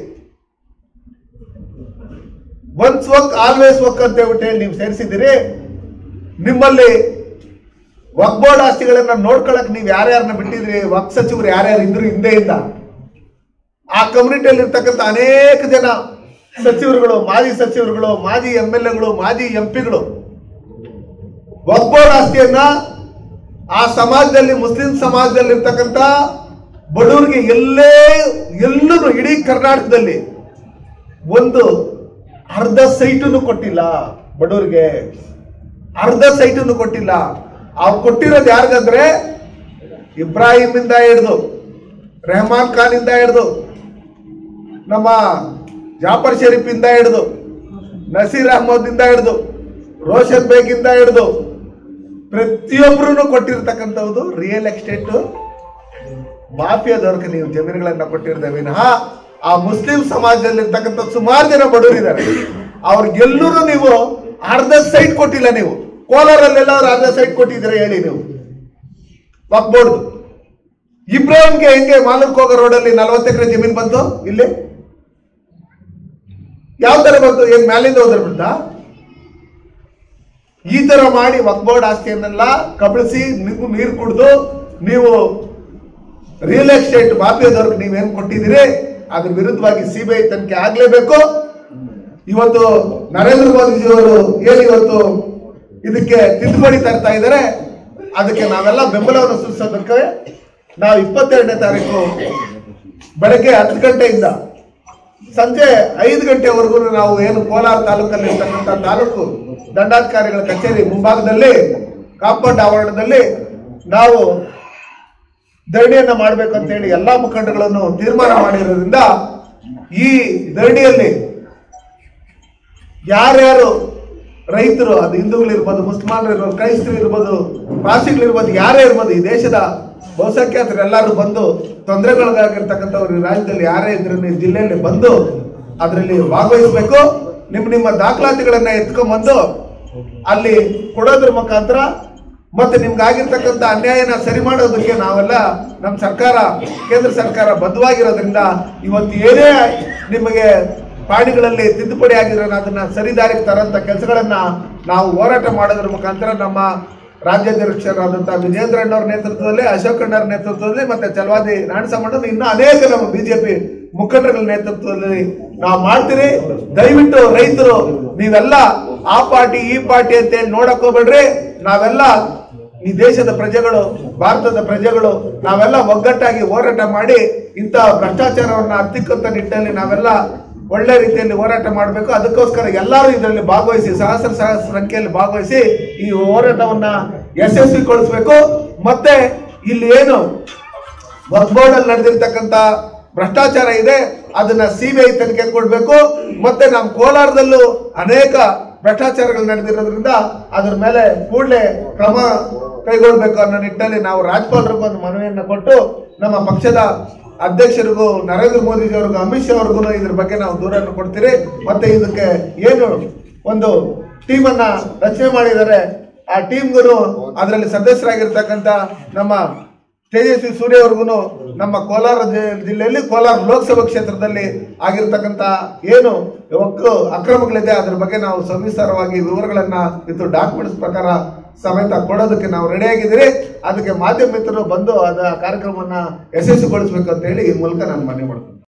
ಒನ್ಸ್ ವಕ್ ಆಲ್ವೇಸ್ ವಕ್ ಅಂತ ಹೇಳ್ಬಿಟ್ಟು ಹೇಳಿ ನೀವು ಸೇರಿಸಿದಿರಿ. ನಿಮ್ಮಲ್ಲಿ ವಕ್ಫ್ ಬೋರ್ಡ್ ಆಸ್ತಿಗಳನ್ನ ನೋಡ್ಕೊಳಕ್ ನೀವು ಯಾರ್ಯಾರನ್ನ ಬಿಟ್ಟಿದ್ರಿ, ವಕ್ಫ್ ಸಚಿವರು ಯಾರ್ಯಾರು ಇದ್ರು ಹಿಂದೆಯಿಂದ, ಆ ಕಮ್ಯುನಿಟಿಯಲ್ಲಿ ಇರ್ತಕ್ಕಂಥ ಅನೇಕ ಜನ ಸಚಿವರುಗಳು, ಮಾಜಿ ಸಚಿವರುಗಳು, ಮಾಜಿ ಎಂ ಎಲ್ ಎಗಳು, ಮಾಜಿ ಎಂ ಪಿಗಳು ವಕ್ಫ್ ಬೋರ್ಡ್ ಆಸ್ತಿಯನ್ನ ಆ ಸಮಾಜದಲ್ಲಿ, ಮುಸ್ಲಿಂ ಸಮಾಜದಲ್ಲಿ ಇರ್ತಕ್ಕಂಥ ಬಡವರಿಗೆ ಎಲ್ಲೇ ಎಲ್ಲೂ ಇಡೀ ಕರ್ನಾಟಕದಲ್ಲಿ ಒಂದು ಅರ್ಧ ಸೈಟನ್ನು ಕೊಟ್ಟಿಲ್ಲ. ಬಡವರಿಗೆ ಅರ್ಧ ಸೈಟನ್ನು ಕೊಟ್ಟಿಲ್ಲ. ಅವ್ರು ಕೊಟ್ಟಿರೋದು ಯಾರಿಗಂದ್ರೆ ಇಬ್ರಾಹಿಂ ಇಂದ ಹಿಡಿದು, ರೆಹಮಾನ್ ಖಾನ್ ಇಂದ ಹಿಡಿದು, ನಮ್ಮ ಜಾಫರ್ ಶರೀಫ್ ಇಂದ ಹಿಡಿದು, ನಸೀರ್ ಅಹಮದ್ ಇಂದ ಹಿಡಿದು, ರೋಷನ್ ಬೇಗ್ ಇಂದ ಹಿಡಿದು ಪ್ರತಿಯೊಬ್ಬರೂ ಕೊಟ್ಟಿರ್ತಕ್ಕಂಥದ್ದು ರಿಯಲ್ ಎಸ್ಟೇಟ್ ಮಾಫಿಯಾದವ್ರಿಗೆ ನೀವು ಜಮೀನುಗಳನ್ನ ಕೊಟ್ಟಿರ್ದೆ ವಿನಃ ಆ ಮುಸ್ಲಿಂ ಸಮಾಜದಲ್ಲಿ ಇರ್ತಕ್ಕಂಥ ಸುಮಾರು ಜನ ಬಡವರಿದ್ದಾರೆ, ಅವ್ರಿಗೆಲ್ಲರೂ ನೀವು ಅರ್ಧ ಸೈಟ್ ಕೊಟ್ಟಿಲ್ಲ. ನೀವು ಕೋಲಾರಲ್ಲೆಲ್ಲಾದ್ರೂ ಅರ್ಧ ಸೈಟ್ ಕೊಟ್ಟಿದ್ರೆ ಹೇಳಿ ನೀವು ವಕ್ಫ್ ಬೋರ್ಡ್. ಇಬ್ರಾಹಿಂಗೆ ಹೆಂಗೆ ಮಾಲೂರ್ಕ್ ಹೋಗೋ ರೋಡಲ್ಲಿ ನಲ್ವತ್ತು ಎಕರೆ ಜಮೀನು ಬಂತು, ಇಲ್ಲಿ ಯಾವ ತರ ಬಂತು? ಏನ್ ಮ್ಯಾಲಿಂದ ಹೋದ್ರ ಬಿಡ್ತ? ಈ ತರ ಮಾಡಿ ವಕ್ಫ್ ಬೋರ್ಡ್ ಆಸ್ತಿಯನ್ನೆಲ್ಲ ಕಬಳಿಸಿ ನೀವು ನೀರು ಕುಡಿದು ನೀವು ರಿಯಲ್ ಎಸ್ಟೇಟ್ ಮಾಫಿಯಾದವ್ರಿಗೆ ನೀವೇನ್ ಕೊಟ್ಟಿದ್ದೀರಿ ಅದ್ರ ವಿರುದ್ಧವಾಗಿ ಸಿಬಿಐ ತನಿಖೆ ಆಗ್ಲೇಬೇಕು. ಇವತ್ತು ನರೇಂದ್ರ ಮೋದಿಜಿಯವರು ಏನು ಇವತ್ತು ಇದಕ್ಕೆ ತಿದ್ದುಪಡಿ ತರ್ತಾ ಇದ್ದಾರೆ, ಅದಕ್ಕೆ ನಾವೆಲ್ಲ ಬೆಂಬಲವನ್ನು ಸೂಚಿಸೋದಕ್ಕೆ ನಾವು ಇಪ್ಪತ್ತೆರಡನೇ ತಾರೀಕು ಬೆಳಗ್ಗೆ ಹತ್ತು ಗಂಟೆಯಿಂದ ಸಂಜೆ ಐದು ಗಂಟೆವರೆಗೂ ನಾವು ಏನು ಕೋಲಾರ ತಾಲೂಕಲ್ಲಿ ಇರ್ತಕ್ಕಂಥ ತಾಲೂಕು ದಂಡಾಧಿಕಾರಿಗಳ ಕಚೇರಿ ಮುಂಭಾಗದಲ್ಲಿ ಕಾಂಪೌಂಡ್ ಆವರಣದಲ್ಲಿ ನಾವು ಧರಣಿಯನ್ನ ಮಾಡಬೇಕು ಅಂತ ಹೇಳಿ ಎಲ್ಲಾ ಮುಖಂಡಗಳನ್ನು ತೀರ್ಮಾನ ಮಾಡಿರೋದ್ರಿಂದ ಈ ಧರಣಿಯಲ್ಲಿ ಯಾರ್ಯಾರು ರೈತರು, ಅದು ಹಿಂದೂಗಳಿರ್ಬೋದು, ಮುಸ್ಲಿಮಾನರು ಇರ್ಬೋದು, ಕ್ರೈಸ್ತರು ಇರ್ಬೋದು, ಪಾರ್ಸಿಗಳಿರ್ಬೋದು, ಯಾರೇ ಇರ್ಬೋದು, ಈ ದೇಶದ ಬಹುಸಂಖ್ಯಾತರು ಎಲ್ಲರೂ ಬಂದು ತೊಂದರೆಗಳಿಗಾಗಿರ್ತಕ್ಕಂಥವ್ರು ಈ ರಾಜ್ಯದಲ್ಲಿ ಯಾರೇ ಇದ್ರು ಈ ಜಿಲ್ಲೆಯಲ್ಲಿ ಬಂದು ಅದರಲ್ಲಿ ಭಾಗವಹಿಸಬೇಕು. ನಿಮ್ಮ ನಿಮ್ಮ ದಾಖಲಾತಿಗಳನ್ನ ಎತ್ಕೊಂಡ್ಬಂದು ಅಲ್ಲಿ ಕೊಡೋದ್ರ ಮುಖಾಂತರ ಮತ್ತೆ ನಿಮ್ಗೆ ಆಗಿರ್ತಕ್ಕಂಥ ಅನ್ಯಾಯನ ಸರಿ ಮಾಡೋದಕ್ಕೆ ನಾವೆಲ್ಲ ನಮ್ಮ ಸರ್ಕಾರ, ಕೇಂದ್ರ ಸರ್ಕಾರ ಬದ್ಧವಾಗಿರೋದ್ರಿಂದ ಇವತ್ತು ಏನೇ ನಿಮಗೆ ಪಾಣಿಗಳಲ್ಲಿ ತಿದ್ದುಪಡಿ ಆಗಿರೋ ಅದನ್ನ ಸರಿದಾರಿಗೆ ತರಂತ ಕೆಲಸಗಳನ್ನ ನಾವು ಹೋರಾಟ ಮಾಡೋದ್ರ ಮುಖಾಂತರ ನಮ್ಮ ರಾಜ್ಯಾಧ್ಯಕ್ಷರಾದಂತಹ ವಿಜೇಂದ್ರ ಅಣ್ಣವ್ರ ನೇತೃತ್ವದಲ್ಲಿ, ಅಶೋಕ್ ಅಣ್ಣವ್ರ ನೇತೃತ್ವದಲ್ಲಿ, ಮತ್ತೆ ಚಲವಾದಿ ನಾರಾಯಣಸ್ವಾಮಿ ಇನ್ನೂ ಅನೇಕ ನಮ್ಮ ಬಿಜೆಪಿ ಮುಖಂಡರುಗಳ ನೇತೃತ್ವದಲ್ಲಿ ನಾವು ಮಾಡ್ತೀರಿ. ದಯವಿಟ್ಟು ರೈತರು ನೀವೆಲ್ಲ ಆ ಪಾರ್ಟಿ ಈ ಪಾರ್ಟಿ ಅಂತೇಳಿ ನೋಡಕ್ ಹೋಗ್ಬೇಡ್ರಿ. ನಾವೆಲ್ಲ ಈ ದೇಶದ ಪ್ರಜೆಗಳು, ಭಾರತದ ಪ್ರಜೆಗಳು, ನಾವೆಲ್ಲ ಒಗ್ಗಟ್ಟಾಗಿ ಹೋರಾಟ ಮಾಡಿ ಇಂಥ ಭ್ರಷ್ಟಾಚಾರವನ್ನ ಹತ್ತಿಕ್ಕಂತ ನಿಟ್ಟಿನಲ್ಲಿ ನಾವೆಲ್ಲ ಒಳ್ಳೆ ರೀತಿಯಲ್ಲಿ ಹೋರಾಟ ಮಾಡಬೇಕು. ಅದಕ್ಕೋಸ್ಕರ ಎಲ್ಲರೂ ಇದರಲ್ಲಿ ಭಾಗವಹಿಸಿ, ಸಹಸ್ರ ಸಹಸ್ರ ಸಂಖ್ಯೆಯಲ್ಲಿ ಭಾಗವಹಿಸಿ ಈ ಹೋರಾಟವನ್ನ ಯಶಸ್ವಿಗೊಳಿಸಬೇಕು. ಮತ್ತೆ ಇಲ್ಲಿ ಏನು ವಕ್ಫ್ ಬೋರ್ಡ್ ಅಲ್ಲಿ ನಡೆದಿರ್ತಕ್ಕಂಥ ಭ್ರಷ್ಟಾಚಾರ ಇದೆ ಅದನ್ನ ಸಿಬಿಐ ತನಿಖೆ ಕೊಡ್ಬೇಕು. ಮತ್ತೆ ನಮ್ಮ ಕೋಲಾರದಲ್ಲೂ ಅನೇಕ ಭ್ರಷ್ಟಾಚಾರಗಳು ನಡೆದಿರೋದ್ರಿಂದ ಅದ್ರ ಮೇಲೆ ಕೂಡಲೇ ಕ್ರಮ ಕೈಗೊಳ್ಬೇಕು ಅನ್ನೋ ನಿಟ್ಟಿನಲ್ಲಿ ನಾವು ರಾಜ್ಯಪಾಲರಿಗೂ ಒಂದು ಮನವಿಯನ್ನು ಕೊಟ್ಟು ನಮ್ಮ ಪಕ್ಷದ ಅಧ್ಯಕ್ಷರಿಗೂ ನರೇಂದ್ರ ಮೋದಿಜಿ ಅವ್ರಿಗೂ ಅಮಿತ್ ಶಾ ಅವ್ರಿಗೂ ಇದ್ರ ಬಗ್ಗೆ ನಾವು ದೂರನ್ನು ಕೊಡ್ತೀರಿ. ಮತ್ತೆ ಇದಕ್ಕೆ ಏನು ಒಂದು ಟೀಮ್ ಅನ್ನ ರಚನೆ ಮಾಡಿದ್ದಾರೆ, ಆ ಟೀಮ್ಗೂ ಅದರಲ್ಲಿ ಸದಸ್ಯರಾಗಿರ್ತಕ್ಕಂಥ ನಮ್ಮ ತೇಜಸ್ವಿ ಸೂರ್ಯ ಅವ್ರಿಗೂ ನಮ್ಮ ಕೋಲಾರ ಜಿಲ್ಲೆಯಲ್ಲಿ ಕೋಲಾರ ಲೋಕಸಭಾ ಕ್ಷೇತ್ರದಲ್ಲಿ ಆಗಿರ್ತಕ್ಕಂಥ ಏನು ಒಕ್ಕು ಅಕ್ರಮಗಳಿದೆ ಅದ್ರ ಬಗ್ಗೆ ನಾವು ಸವಿಸ್ತಾರವಾಗಿ ವಿವರಗಳನ್ನ ಇದು ಡಾಕ್ಯುಮೆಂಟ್ಸ್ ಪ್ರಕಾರ ಸಮೇತ ಕೊಡೋದಕ್ಕೆ ನಾವು ರೆಡಿಯಾಗಿದ್ದೀರಿ. ಅದಕ್ಕೆ ಮಾಧ್ಯಮ ಮಿತ್ರರು ಬಂದು ಅದ ಕಾರ್ಯಕ್ರಮವನ್ನ ಯಶಸ್ವಿಗೊಳಿಸಬೇಕು ಅಂತ ಹೇಳಿ ಈ ಮೂಲಕ ನಾನು ಮನವಿ ಮಾಡ್ತೀನಿ.